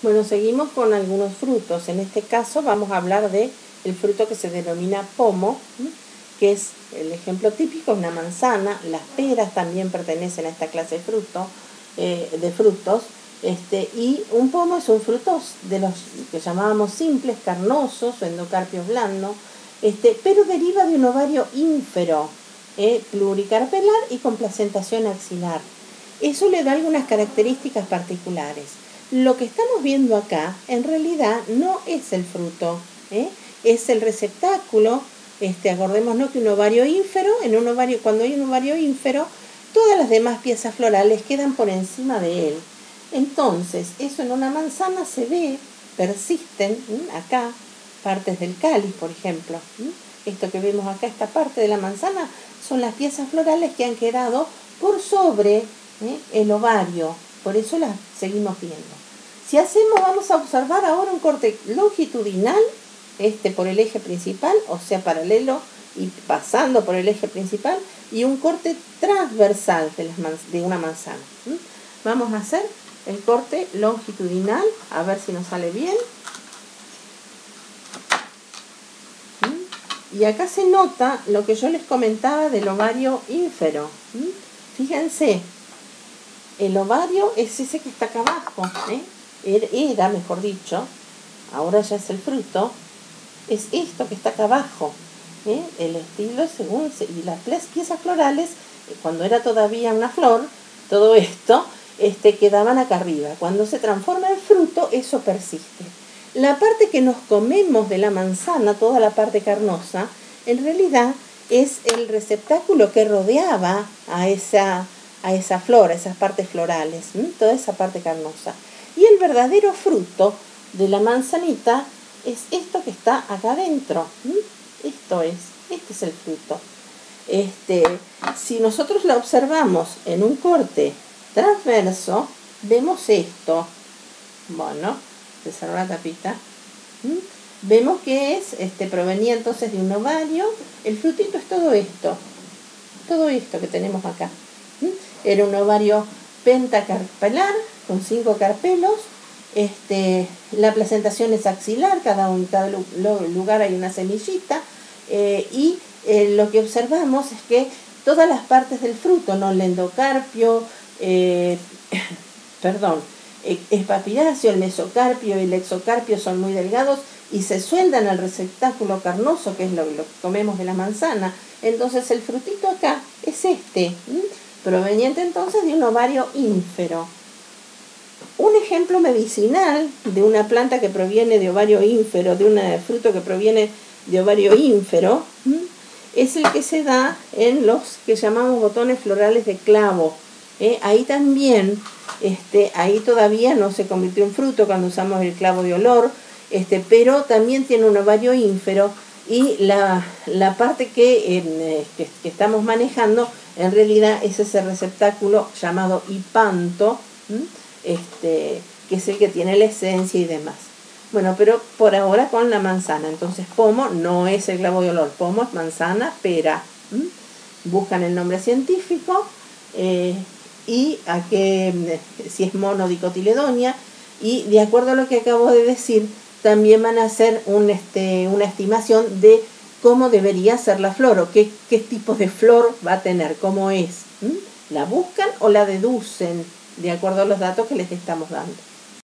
Bueno, seguimos con algunos frutos. En este caso vamos a hablar de el fruto que se denomina pomo, que es el ejemplo típico, una manzana. Las peras también pertenecen a esta clase de frutos. Y un pomo es un fruto de los que llamábamos simples, carnosos o endocarpios blandos, pero deriva de un ovario ínfero, pluricarpelar y con placentación axilar. Eso le da algunas características particulares. Lo que estamos viendo acá, en realidad, no es el fruto, es el receptáculo. Acordémonos que un ovario ínfero, cuando hay un ovario ínfero, todas las demás piezas florales quedan por encima de él. Entonces, eso en una manzana se ve, persisten, acá, partes del cáliz, por ejemplo. Esto que vemos acá, esta parte de la manzana, son las piezas florales que han quedado por sobre el ovario, por eso las seguimos viendo. Si vamos a observar ahora un corte longitudinal, por el eje principal, o sea, paralelo y pasando por el eje principal, y un corte transversal de una manzana. Vamos a hacer el corte longitudinal, a ver si nos sale bien. Y acá se nota lo que yo les comentaba del ovario ínfero. Fíjense, el ovario es ese que está acá abajo, era, mejor dicho, ahora ya es el fruto, es esto que está acá abajo, el estilo y las piezas florales, cuando era todavía una flor, todo esto, quedaban acá arriba. Cuando se transforma en fruto, eso persiste. La parte que nos comemos de la manzana, toda la parte carnosa, en realidad es el receptáculo que rodeaba a esa flor, a esas partes florales, toda esa parte carnosa. Y el verdadero fruto de la manzanita es esto que está acá adentro. Este es el fruto. Si nosotros la observamos en un corte transverso, vemos esto. Bueno, se cerró la tapita. Vemos que provenía entonces de un ovario. El frutito es todo esto que tenemos acá. Era un ovario pentacarpelar con 5 carpelos. La placentación es axilar, cada lugar hay una semillita, y lo que observamos es que todas las partes del fruto, el endocarpio, el papiráceo, el mesocarpio y el exocarpio son muy delgados y se sueldan al receptáculo carnoso, que es lo que comemos de la manzana. Entonces el frutito acá es proveniente entonces de un ovario ínfero. Un ejemplo medicinal de una planta que proviene de ovario ínfero, de un fruto que proviene de ovario ínfero, es el que se da en los que llamamos botones florales de clavo. Ahí también, ahí todavía no se convirtió en fruto cuando usamos el clavo de olor, pero también tiene un ovario ínfero, y la parte que estamos manejando en realidad es ese receptáculo llamado hipanto, que es el que tiene la esencia y demás. Bueno, pero por ahora con la manzana. Entonces pomo no es el clavo de olor, pomo es manzana, pera. Buscan el nombre científico y si es monodicotiledonia, y de acuerdo a lo que acabo de decir, también van a hacer una estimación de cómo debería ser la flor, o qué tipo de flor va a tener, cómo es. ¿La buscan o la deducen de acuerdo a los datos que les estamos dando?